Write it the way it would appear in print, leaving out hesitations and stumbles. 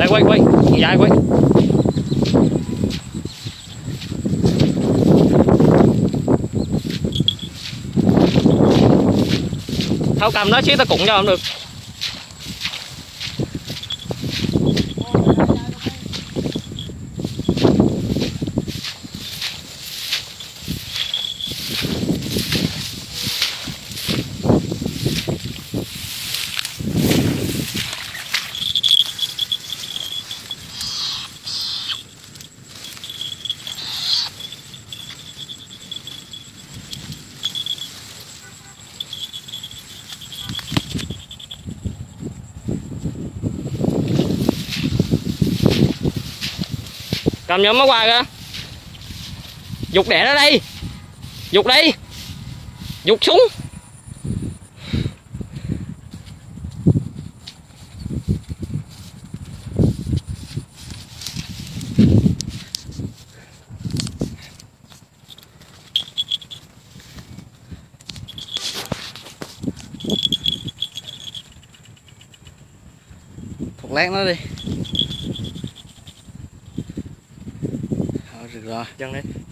quay dài quay. Thao cầm nó xíu ta cụng cho không được. Cầm nhóm nó qua kìa. Giục đẻ nó đây. Giục đi. Giục xuống. Thục lát nó đi. Được rồi, chân đi.